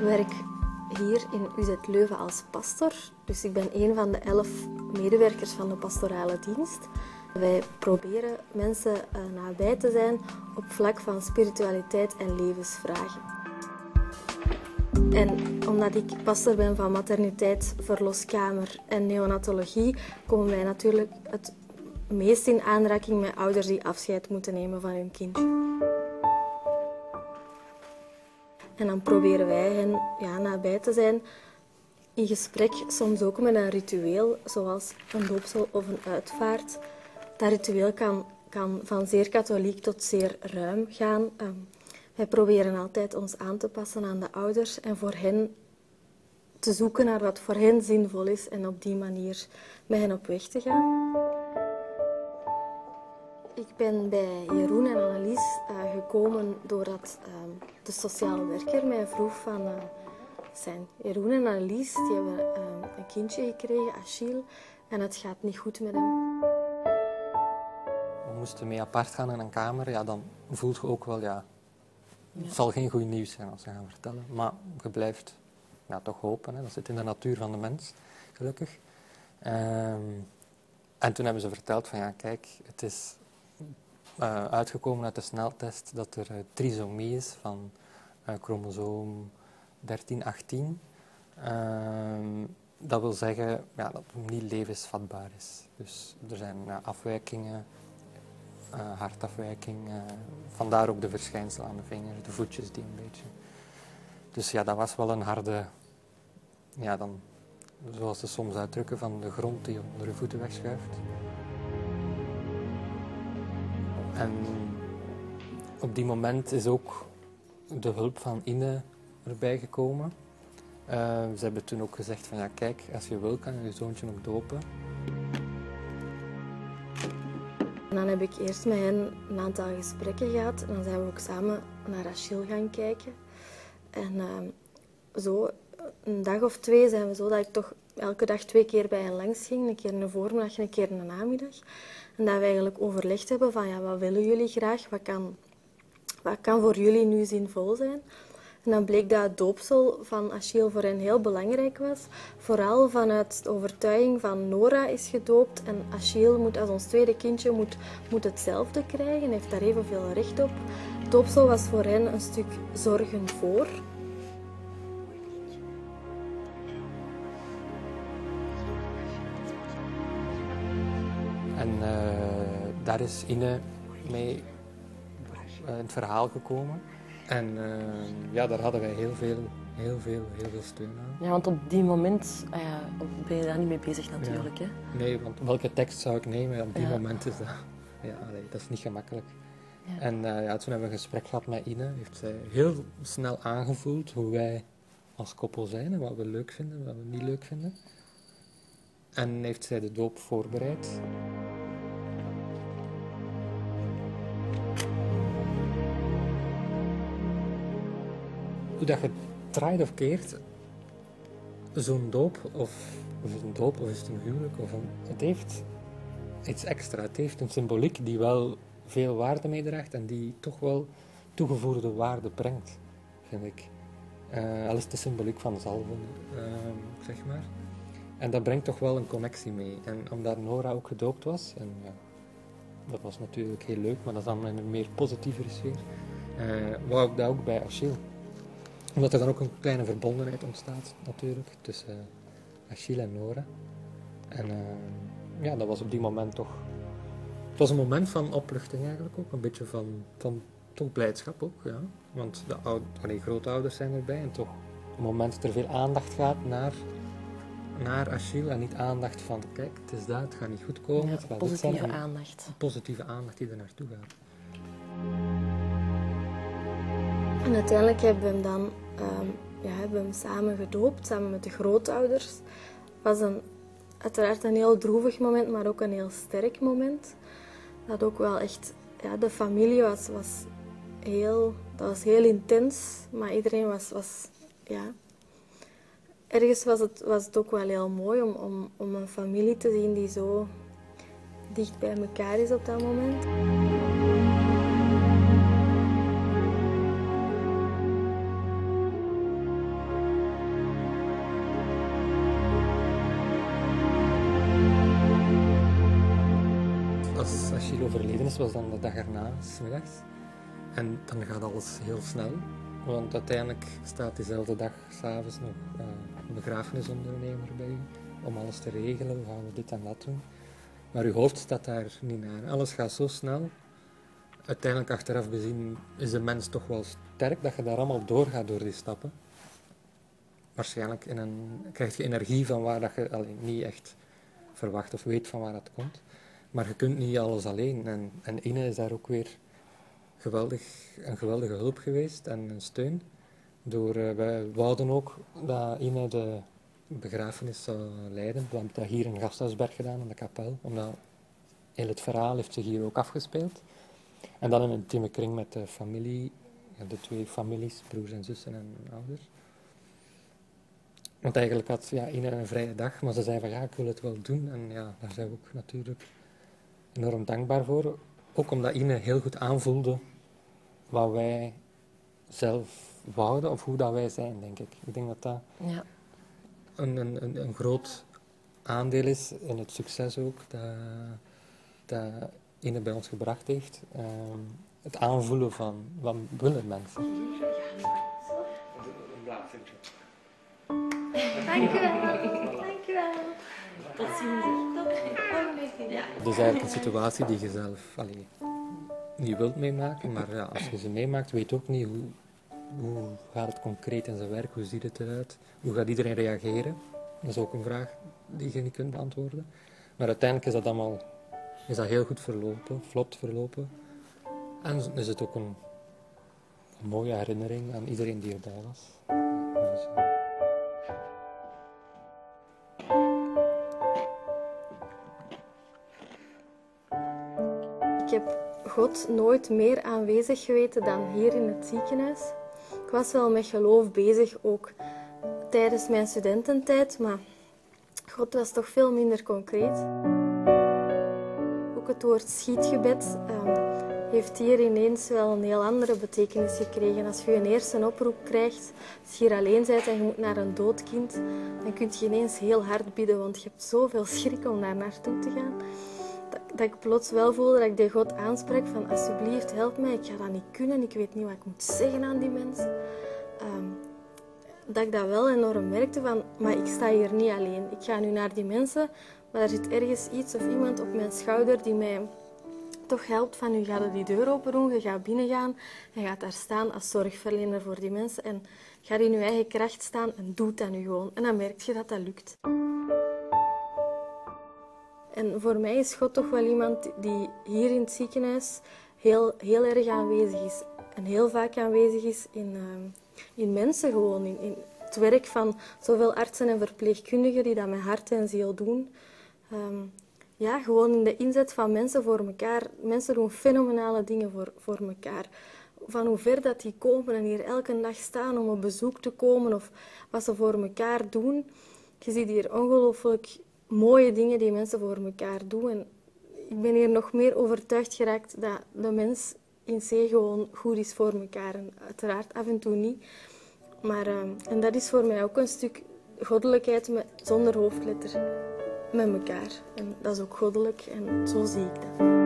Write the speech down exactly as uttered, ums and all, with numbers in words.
werk hier in U Z Leuven als pastor. Dus ik ben een van de elf medewerkers van de pastorale dienst. Wij proberen mensen nabij te zijn op vlak van spiritualiteit en levensvragen. En omdat ik pastor ben van materniteit, verloskamer en neonatologie, komen wij natuurlijk het meest in aanraking met ouders die afscheid moeten nemen van hun kindje. En dan proberen wij hen ja, nabij te zijn in gesprek, soms ook met een ritueel, zoals een doopsel of een uitvaart. Dat ritueel kan, kan van zeer katholiek tot zeer ruim gaan. Um, wij proberen altijd ons aan te passen aan de ouders en voor hen te zoeken naar wat voor hen zinvol is en op die manier met hen op weg te gaan. Ik ben bij Jeroen en Annelies uh, gekomen doordat uh, de sociale werker mij vroeg van... Uh, zijn Jeroen en Annelies die hebben uh, een kindje gekregen, Achille, en het gaat niet goed met hem. We moesten mee apart gaan in een kamer, ja, dan voelt je ook wel, ja... Het ja. zal geen goed nieuws zijn als ze gaan vertellen, maar je blijft ja, toch hopen. Hè. Dat zit in de natuur van de mens, gelukkig. Um, en toen hebben ze verteld van, ja, kijk, het is... Uh, uitgekomen uit de sneltest dat er uh, trisomie is van uh, chromosoom dertien achttien. Uh, dat wil zeggen ja, dat het niet levensvatbaar is. Dus er zijn uh, afwijkingen, uh, hartafwijking, uh, vandaar ook de verschijnselen aan de vingers, de voetjes die een beetje. Dus ja, dat was wel een harde, ja dan, zoals ze soms uitdrukken, van de grond die onder je voeten wegschuift. En op die moment is ook de hulp van Ine erbij gekomen. Uh, ze hebben toen ook gezegd van ja, kijk, als je wil kan je je zoontje ook dopen. En dan heb ik eerst met hen een aantal gesprekken gehad. En dan zijn we ook samen naar Achille gaan kijken. En uh, zo een dag of twee zijn we zo dat ik toch elke dag twee keer bij hen langs ging. Een keer in de voormiddag en een keer in de namiddag. En dat we eigenlijk overlegd hebben van, ja, wat willen jullie graag? Wat kan, wat kan voor jullie nu zinvol zijn? En dan bleek dat het doopsel van Achille voor hen heel belangrijk was. Vooral vanuit de overtuiging van Nora is gedoopt. En Achille moet als ons tweede kindje moet, moet hetzelfde krijgen. Heeft daar evenveel recht op. Het doopsel was voor hen een stuk zorgen voor. En uh, daar is Ine mee uh, in het verhaal gekomen. En uh, ja, daar hadden wij heel veel, heel veel, heel veel steun aan. Ja, want op die moment uh, ben je daar niet mee bezig natuurlijk. Ja. Hè? Nee, want welke tekst zou ik nemen? Op die ja. moment is dat... Ja, allee, dat is niet gemakkelijk. Ja. En uh, ja, toen hebben we een gesprek gehad met Ine. Heeft zij heel snel aangevoeld hoe wij als koppel zijn en wat we leuk vinden en wat we niet leuk vinden. En heeft zij de doop voorbereid. Hoe dat je draait of keert, zo'n doop, of, of is een doop, of is het een huwelijk, of een, het heeft iets extra. Het heeft een symboliek die wel veel waarde meedraagt en die toch wel toegevoegde waarde brengt, vind ik. Uh, al is de symboliek van zalven, uh, zeg maar. En dat brengt toch wel een connectie mee. En omdat Nora ook gedoopt was, en ja, dat was natuurlijk heel leuk, maar dat is dan in een meer positievere sfeer, uh, wou ik dat ook bij Achille. Omdat er dan ook een kleine verbondenheid ontstaat, natuurlijk, tussen uh, Achille en Nora. En uh, ja, dat was op die moment toch... Het was een moment van opluchting eigenlijk ook, een beetje van, van toch blijdschap ook, ja. Want de oud, allee, grootouders zijn erbij en toch een moment dat er veel aandacht gaat naar... naar Achille en niet aandacht van, kijk, het is dat, het gaat niet goed komen. Ja, het gaat positieve zijn, aandacht. Positieve aandacht die er naartoe gaat. En uiteindelijk hebben we hem dan um, ja, hebben we hem samen gedoopt, samen met de grootouders. Het was een, uiteraard een heel droevig moment, maar ook een heel sterk moment. Dat ook wel echt, ja, de familie was, was heel, dat was heel intens, maar iedereen was, was ja... Ergens was het, was het ook wel heel mooi om, om, om een familie te zien die zo dicht bij elkaar is op dat moment. Rachel overleden is, was dan de dag erna, 's middags. En dan gaat alles heel snel. Want uiteindelijk staat diezelfde dag, s'avonds nog uh, een begrafenisondernemer bij u. Om alles te regelen, we gaan dit en dat doen. Maar uw hoofd staat daar niet naar. Alles gaat zo snel. Uiteindelijk, achteraf bezien, is de mens toch wel sterk dat je daar allemaal doorgaat door die stappen. Waarschijnlijk in een, krijg je energie van waar dat je allee, niet echt verwacht of weet van waar dat komt. Maar je kunt niet alles alleen. En, en Ine is daar ook weer geweldig, een geweldige hulp geweest en een steun. Door, uh, wij wouden ook dat Ine de begrafenis zou leiden. We hebben dat hier in Gasthuisberg gedaan, in de kapel. Omdat heel het verhaal heeft zich hier ook afgespeeld. En dan in een intieme kring met de familie, de twee families, broers en zussen en ouders. Want eigenlijk had ja, Ine een vrije dag, maar ze zei van ja, ik wil het wel doen. En ja, daar zijn we ook natuurlijk enorm dankbaar voor. Ook omdat Ine heel goed aanvoelde wat wij zelf wouden of hoe dat wij zijn, denk ik. Ik denk dat dat Ja. een, een, een groot aandeel is in het succes ook dat, dat Ine bij ons gebracht heeft. Um, het aanvoelen van wat willen mensen. Dank u wel. Dank u wel. Tot ziens. Ja. Het is eigenlijk een situatie die je zelf allee, niet wilt meemaken, maar ja, als je ze meemaakt, weet je ook niet hoe, hoe gaat het concreet in zijn werk, hoe ziet het eruit, hoe gaat iedereen reageren. Dat is ook een vraag die je niet kunt beantwoorden. Maar uiteindelijk is dat allemaal is dat heel goed verlopen, vlot verlopen. En is het ook een, een mooie herinnering aan iedereen die erbij was. Dus, Ik heb God nooit meer aanwezig geweten dan hier in het ziekenhuis. Ik was wel met geloof bezig, ook tijdens mijn studententijd, maar God was toch veel minder concreet. Ook het woord schietgebed um, heeft hier ineens wel een heel andere betekenis gekregen. Als je een eerste oproep krijgt, als je hier alleen bent en je moet naar een dood kind, dan kun je ineens heel hard bidden, want je hebt zoveel schrik om daar naartoe te gaan. Dat ik plots wel voelde dat ik de God aanspreek van alsjeblieft, help mij, ik ga dat niet kunnen, ik weet niet wat ik moet zeggen aan die mensen. Um, dat ik dat wel enorm merkte van, maar ik sta hier niet alleen. Ik ga nu naar die mensen, maar er zit ergens iets of iemand op mijn schouder die mij toch helpt van, nu gaat die deur open doen, je gaat binnengaan en gaat daar staan als zorgverlener voor die mensen en ga in je eigen kracht staan en doe dat nu gewoon. En dan merk je dat dat lukt. En voor mij is God toch wel iemand die hier in het ziekenhuis heel, heel erg aanwezig is. En heel vaak aanwezig is in, uh, in mensen gewoon. In, in het werk van zowel artsen en verpleegkundigen die dat met hart en ziel doen. Um, ja, gewoon in de inzet van mensen voor elkaar. Mensen doen fenomenale dingen voor, voor elkaar. Van hoe ver dat die komen en hier elke dag staan om op bezoek te komen of wat ze voor elkaar doen. Je ziet hier ongelooflijk mooie dingen die mensen voor elkaar doen. En ik ben hier nog meer overtuigd geraakt dat de mens in zee gewoon goed is voor elkaar. En uiteraard af en toe niet. Maar, uh, en dat is voor mij ook een stuk goddelijkheid met, zonder hoofdletter met elkaar. En dat is ook goddelijk en zo zie ik dat.